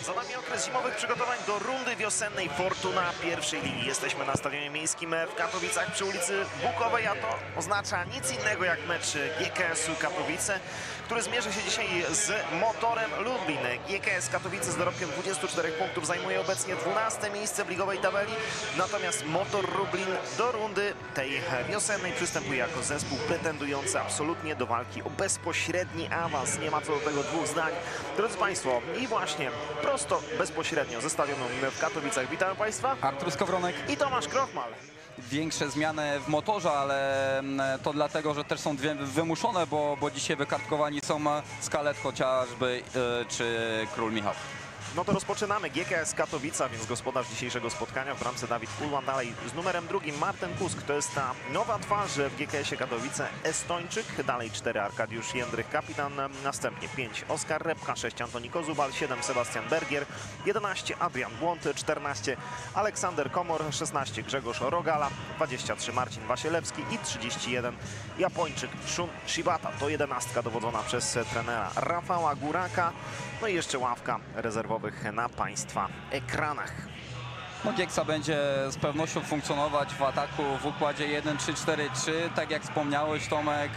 Za nami okres zimowych przygotowań do rundy wiosennej Fortuna pierwszej ligi. Jesteśmy na stadionie miejskim w Katowicach przy ulicy Bukowej, a to oznacza nic innego jak mecz GKS-u Katowice, który zmierzy się dzisiaj z Motorem Lublin. GKS Katowice z dorobkiem 24 punktów zajmuje obecnie 12 miejsce w ligowej tabeli, natomiast Motor Lublin do rundy tej wiosennej przystępuje jako zespół pretendujący absolutnie do walki o bezpośredni awans. Nie ma co do tego dwóch zdań. Drodzy Państwo, i właśnie prosto, bezpośrednio ze stadionu w Katowicach witam Państwa. Artur Skowronek I Tomasz Krochmal. Większe zmiany w motorze, ale to dlatego, że też są dwie wymuszone, bo dzisiaj wykartkowani są Skalet chociażby czy Król Michał. No to rozpoczynamy. GKS Katowica, więc gospodarz dzisiejszego spotkania w bramce Dawid Kulman. Dalej z numerem drugim Martin Kusk. To jest ta nowa twarz w GKS-ie Katowice. Estończyk. Dalej 4 Arkadiusz Jędrych, kapitan. Następnie 5 Oskar Repka, 6 Antoni Kozubal, 7 Sebastian Bergier, 11 Adrian Błąd, 14 Aleksander Komor, 16 Grzegorz Rogala, 23 Marcin Wasielewski i 31 Japończyk Shun Shibata. To 11 dowodzona przez trenera Rafała Góraka. No i jeszcze ławka rezerwowych na Państwa ekranach. No, Gieksa będzie z pewnością funkcjonować w ataku w układzie 1-3-4-3. Tak jak wspomniałeś, Tomek,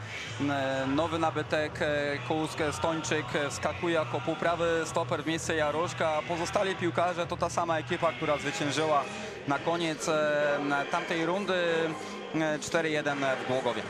nowy nabytek Kusk, Estończyk skakuje jako półprawy stoper w miejsce Jaroszka. Pozostali piłkarze to ta sama ekipa, która zwyciężyła na koniec tamtej rundy 4-1 w Głogowie.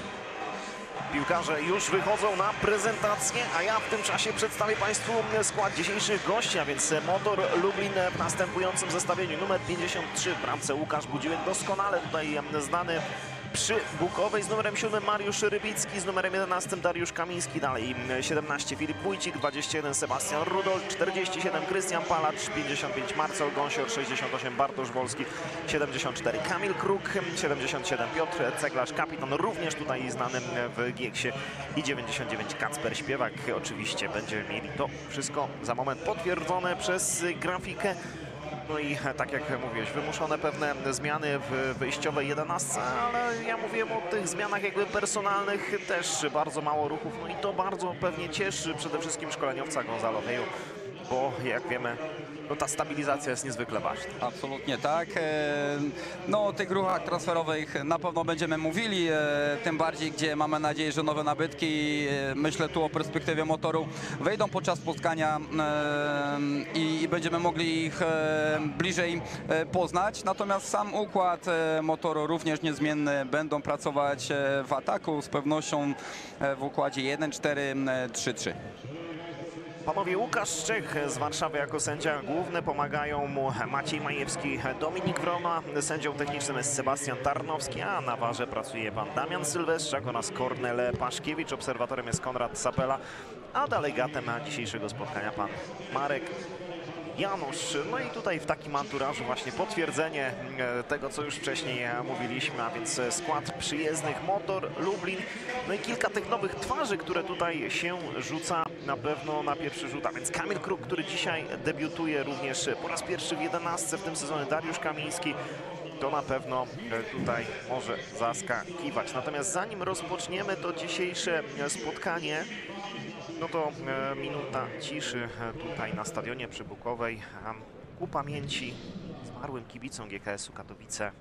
Piłkarze już wychodzą na prezentację, a ja w tym czasie przedstawię Państwu skład dzisiejszych gości, a więc Motor Lublin w następującym zestawieniu. Numer 53 w bramce Łukasz Budziłek, doskonale tutaj znany przy Bukowej, z numerem 7 Mariusz Rybicki, z numerem 11 Dariusz Kamiński, dalej 17 Filip Wójcik, 21 Sebastian Rudol, 47 Krystian Palacz, 55 Marcel Gąsior, 68 Bartosz Wolski, 74 Kamil Kruk, 77 Piotr Ceglarz, kapitan, również tutaj znany w Gieksie, i 99 Kacper Śpiewak. Oczywiście będziemy mieli to wszystko za moment potwierdzone przez grafikę. No i tak jak mówiłeś, wymuszone pewne zmiany w wyjściowej 11, ale ja mówiłem o tych zmianach jakby personalnych, też bardzo mało ruchów, no i to bardzo pewnie cieszy przede wszystkim szkoleniowca Gonzalo Heju, bo jak wiemy, no ta stabilizacja jest niezwykle ważna. Absolutnie tak. No, o tych ruchach transferowych na pewno będziemy mówili, tym bardziej, gdzie mamy nadzieję, że nowe nabytki, myślę tu o perspektywie Motoru, wejdą podczas spotkania i będziemy mogli ich bliżej poznać. Natomiast sam układ Motoru również niezmienny. Będą pracować w ataku z pewnością w układzie 1-4-3-3. Panowie, Łukasz Szczech z Warszawy jako sędzia główny, pomagają mu Maciej Majewski, Dominik Wrona, sędzią technicznym jest Sebastian Tarnowski, a na warze pracuje pan Damian Sylwestrzak oraz Kornel Paszkiewicz, obserwatorem jest Konrad Sapela, a delegatem dzisiejszego spotkania pan Marek Janusz. No i tutaj w takim anturażu właśnie potwierdzenie tego, co już wcześniej mówiliśmy, a więc skład przyjezdnych Motor Lublin. No i kilka tych nowych twarzy, które tutaj się rzuca na pewno na pierwszy rzut, a więc Kamil Kruk, który dzisiaj debiutuje również po raz pierwszy w 11 w tym sezonie, Dariusz Kamiński. To na pewno tutaj może zaskakiwać. Natomiast zanim rozpoczniemy to dzisiejsze spotkanie, no to minuta ciszy tutaj na stadionie przy Bukowej ku pamięci zmarłym kibicom GKS-u Katowice.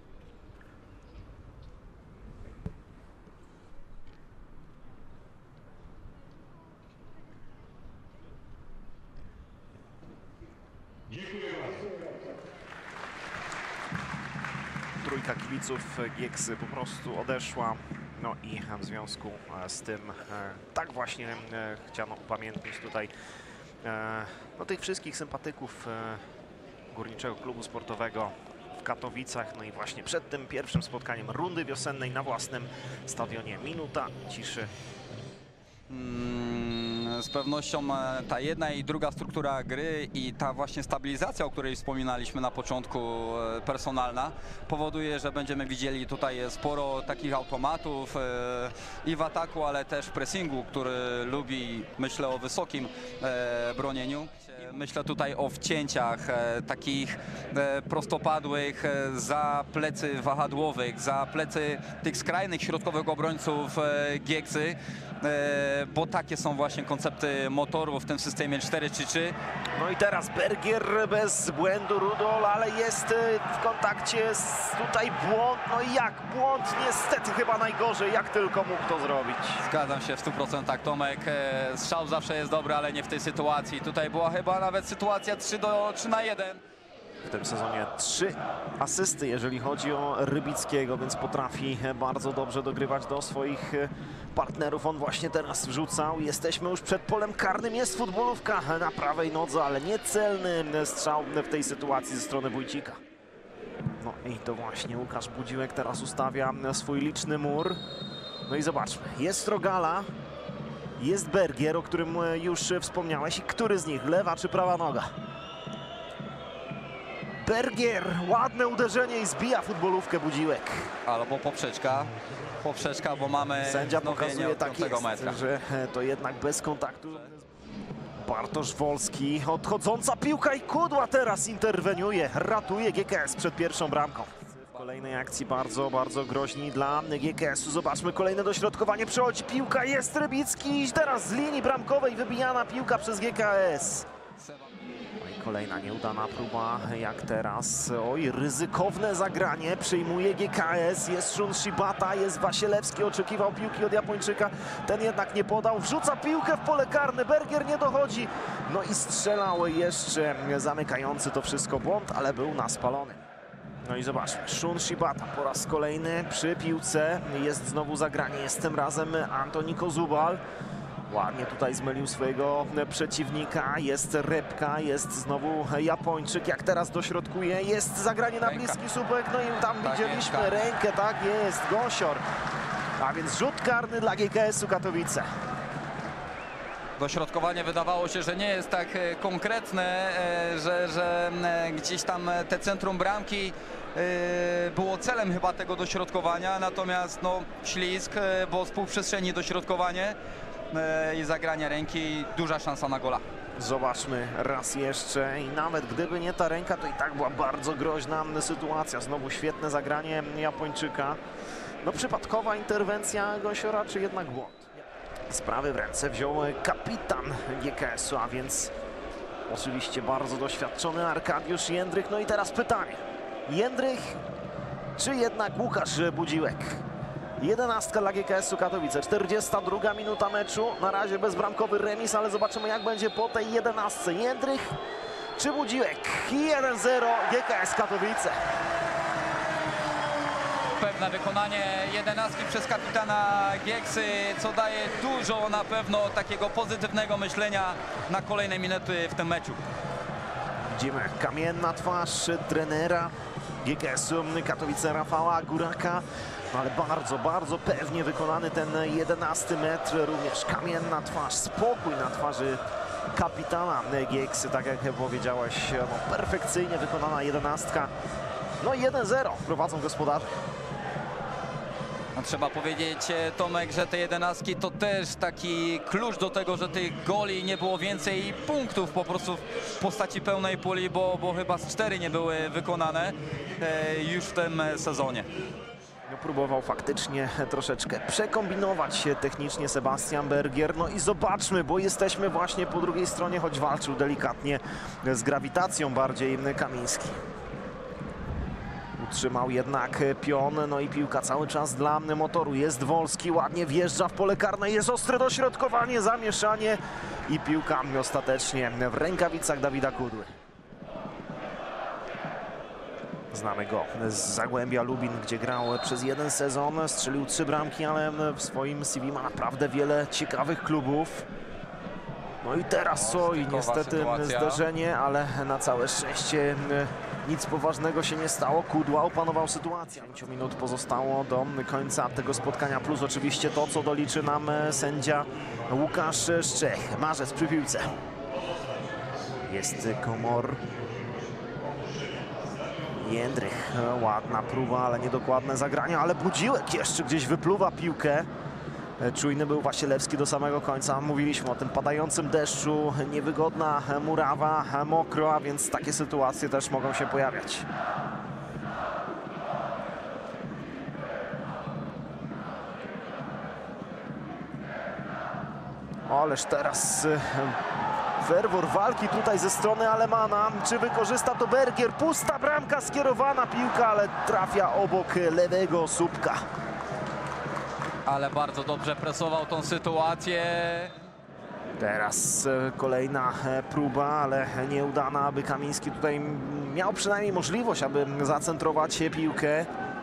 Trójka kibiców Gieksy po prostu odeszła. No i w związku z tym tak właśnie chciano upamiętnić tutaj no, tych wszystkich sympatyków Górniczego Klubu Sportowego w Katowicach. No i właśnie przed tym pierwszym spotkaniem rundy wiosennej na własnym stadionie minuta ciszy. Z pewnością ta jedna i druga struktura gry i ta właśnie stabilizacja, o której wspominaliśmy na początku, personalna, powoduje, że będziemy widzieli tutaj sporo takich automatów i w ataku, ale też w pressingu, który lubi, myślę o wysokim bronieniu. Myślę tutaj o wcięciach takich prostopadłych za plecy wahadłowych, za plecy tych skrajnych środkowych obrońców Gieksy, bo takie są właśnie koncepty motoru w tym systemie 4-3-3. No i teraz Bergier bez błędu, Rudol, ale jest w kontakcie, tutaj błąd, no i jak błąd, niestety chyba najgorzej, jak tylko mógł to zrobić. Zgadzam się w 100%, Tomek. Strzał zawsze jest dobry, ale nie w tej sytuacji. Tutaj była chyba nawet sytuacja 3-1. W tym sezonie 3 asysty, jeżeli chodzi o Rybickiego, więc potrafi bardzo dobrze dogrywać do swoich partnerów. On właśnie teraz wrzucał. Jesteśmy już przed polem karnym. Jest futbolówka na prawej nodze, ale niecelny strzał w tej sytuacji ze strony Wójcika. No i to właśnie Łukasz Budziłek teraz ustawia swój liczny mur. No i zobaczmy, jest Rogala, jest Bergier, o którym już wspomniałeś. I który z nich, lewa czy prawa noga? Bergier, ładne uderzenie i zbija futbolówkę Budziłek. Albo poprzeczka, bo mamy Sędzia wznowienie pokazuje, od tak 5 jest, metra. że to jednak bez kontaktu. Bartosz Wolski, odchodząca piłka i Kudła teraz interweniuje, ratuje GKS przed pierwszą bramką. W kolejnej akcji bardzo groźni dla GKS-u. Zobaczmy, kolejne dośrodkowanie, przechodzi piłka, jest Rybicki i teraz z linii bramkowej wybijana piłka przez GKS. Kolejna nieudana próba, jak teraz. Oj, ryzykowne zagranie, przyjmuje GKS, jest Shun Shibata, jest Wasielewski, oczekiwał piłki od Japończyka, ten jednak nie podał, wrzuca piłkę w pole karne, Bergier nie dochodzi, no i strzelał jeszcze zamykający to wszystko błąd, ale był naspalony. No i zobaczmy, Shun Shibata po raz kolejny przy piłce, jest znowu zagranie, jest tym razem Antoni Kozubal. Ładnie tutaj zmylił swojego przeciwnika, jest Repka, jest znowu Japończyk, jak teraz dośrodkuje, jest zagranie na bliski słupek, no i tam Tak widzieliśmy jest, rękę, tak jest, Gąsior. A więc rzut karny dla GKS-u Katowice. Dośrodkowanie wydawało się, że nie jest tak konkretne, że gdzieś tam te centrum bramki było celem chyba tego dośrodkowania, natomiast no ślizg, bo z półprzestrzeni dośrodkowanie i zagranie ręki, duża szansa na gola. Zobaczmy raz jeszcze i nawet gdyby nie ta ręka, to i tak była bardzo groźna sytuacja. Znowu świetne zagranie Japończyka. No przypadkowa interwencja Gąsiora, czy jednak błąd? Sprawy w ręce wziął kapitan GKS-u, a więc oczywiście bardzo doświadczony Arkadiusz Jędrych. No i teraz pytanie. Jędrych czy jednak Łukasz Budziłek? 11 dla GKS-u Katowice, 42 minuta meczu, na razie bezbramkowy remis, ale zobaczymy jak będzie po tej 11. Jędrych czy Budziłek? 1-0 GKS Katowice. Pewne wykonanie 11 przez kapitana Gieksy, co daje dużo na pewno takiego pozytywnego myślenia na kolejne minuty w tym meczu. Widzimy kamienna twarz trenera GKS-u Katowice Rafała Góraka. No ale bardzo pewnie wykonany ten 11 metr, również kamienna twarz, spokój na twarzy kapitana Gieksy, tak jak powiedziałeś, no, perfekcyjnie wykonana 11. No 1-0 prowadzą gospodarze. No, trzeba powiedzieć, Tomek, że te 11 to też taki klucz do tego, że tych goli nie było więcej i punktów po prostu w postaci pełnej puli, bo chyba z 4 nie były wykonane już w tym sezonie. No, próbował faktycznie troszeczkę przekombinować technicznie Sebastian Bergier. No i zobaczmy, bo jesteśmy właśnie po drugiej stronie, choć walczył delikatnie z grawitacją bardziej Kamiński. Utrzymał jednak pion, no i piłka cały czas dla Motoru. Jest Wolski, ładnie wjeżdża w pole karne, jest ostre dośrodkowanie, zamieszanie i piłka ostatecznie w rękawicach Dawida Kudły. Znamy go z Zagłębia Lubin, gdzie grał przez jeden sezon, strzelił 3 bramki, ale w swoim CV ma naprawdę wiele ciekawych klubów. No i teraz oj, niestety sytuacja. zdarzenie, ale na całe szczęście nic poważnego się nie stało. Kudła opanował sytuację. 5 minut pozostało do końca tego spotkania, plus oczywiście to, co doliczy nam sędzia Łukasz Szczech. Marzec przy piłce. Jest Komor. Jędrych, ładna próba, ale niedokładne zagranie, ale Budziłek jeszcze gdzieś wypluwa piłkę. Czujny był Wasilewski do samego końca. Mówiliśmy o tym padającym deszczu, niewygodna murawa, mokro, a więc takie sytuacje też mogą się pojawiać. Ależ teraz ferwor walki tutaj ze strony Alemana. Czy wykorzysta to Bergier? Pusta bramka, skierowana piłka, ale trafia obok lewego słupka. Ale bardzo dobrze presował tą sytuację. Teraz kolejna próba, ale nieudana, aby Kamiński tutaj miał przynajmniej możliwość, aby zacentrować piłkę.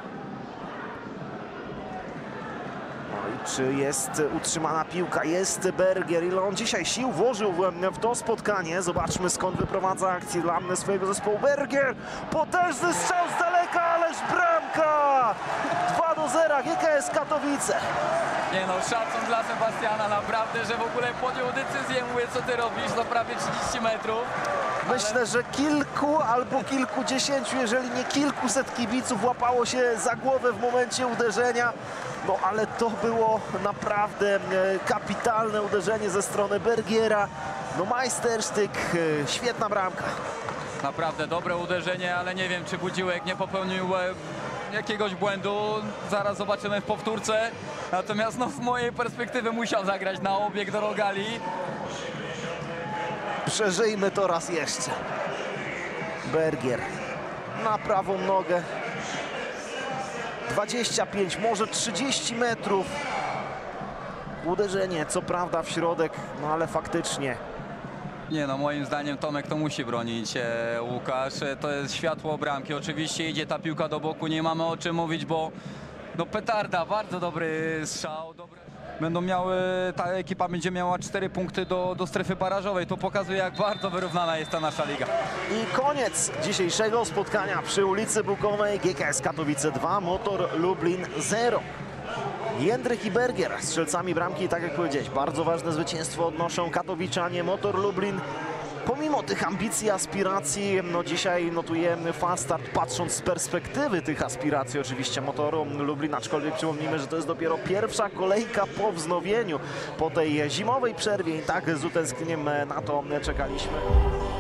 Czy jest utrzymana piłka? Jest Bergier. Ile on dzisiaj sił włożył w to spotkanie. Zobaczmy, skąd wyprowadza akcję dla swojego zespołu. Bergier! Potężny strzał z daleka, ależ bramka! 2-0, GKS Katowice. Nie no, szacun dla Sebastiana, naprawdę, że w ogóle podjął decyzję. Mówię, co ty robisz za prawie 30 metrów. Myślę, że kilku albo kilkudziesięciu, jeżeli nie kilkuset kibiców łapało się za głowę w momencie uderzenia. No ale to było naprawdę kapitalne uderzenie ze strony Bergiera. No majstersztyk, świetna bramka. Naprawdę dobre uderzenie, ale nie wiem, czy Budziłek nie popełnił jakiegoś błędu. Zaraz zobaczymy w powtórce. Natomiast no, z mojej perspektywy musiał zagrać na obieg do rogali. Przeżyjmy to raz jeszcze. Bergier na prawą nogę. 25, może 30 metrów. Uderzenie, co prawda w środek, no ale faktycznie. Nie no, moim zdaniem Tomek to musi bronić Łukasz. To jest światło bramki. Oczywiście idzie ta piłka do boku, nie mamy o czym mówić, bo no petarda, bardzo dobry strzał. Ta ekipa będzie miała 4 punkty do strefy barażowej. To pokazuje, jak bardzo wyrównana jest ta nasza liga. I koniec dzisiejszego spotkania przy ulicy Bukowej. GKS Katowice 2, Motor Lublin 0. Jędryk i Bergier strzelcami bramki, tak jak powiedziałeś, bardzo ważne zwycięstwo odnoszą katowiczanie. Motor Lublin pomimo tych ambicji, aspiracji, no dzisiaj notujemy fast start, patrząc z perspektywy tych aspiracji oczywiście Motoru Lublin, aczkolwiek przypomnijmy, że to jest dopiero pierwsza kolejka po wznowieniu, po tej zimowej przerwie i tak z utęsknieniem na to czekaliśmy.